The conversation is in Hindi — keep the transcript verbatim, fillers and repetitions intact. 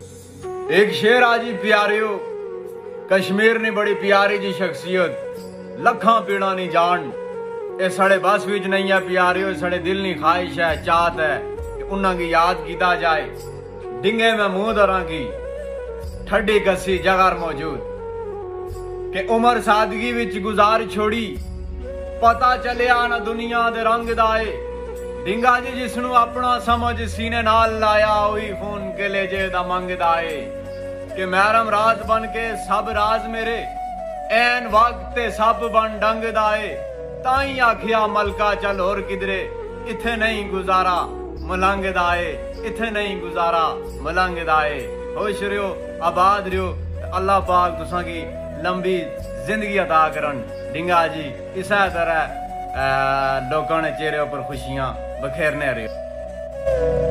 एक शेर आजी प्यारियो, कश्मीर ने बड़ी प्यारी जी शख्सियत, लखा पीड़ा नहीं जान। ये साढ़े बस विच नहीं है प्यारियो, साढ़े दिल नहीं ख्वाहिश है, चाहत है कि उन्हां की याद किया जाए। डिंगे में मुंह दरा की ठड्डी कसी जगर मौजूद के उमर सादगी विच गुजार छोड़ी, पता चलिया ना दुनिया दे रंग दाए। डिंगा जी जिसनू अपना समझ सीने नाल लाया, वही खून के लेजे दा मंगदा है। कि महरम रात बन के सब राज मेरे, ऐन वक्त ते सब बन डंगदा है। ताई आखिया मलका चल होर किधरे, इथे नहीं गुजारा मलंगदा है, इथे नहीं गुजारा मलंगदा है। खुश रहो, आबाद रहो, अल्लाह पाक तुसां की लंबी जिंदगी अता करन। डिंगा जी इस तरह लोगों ने चेहरे पर खुशियां बखेरने रहे।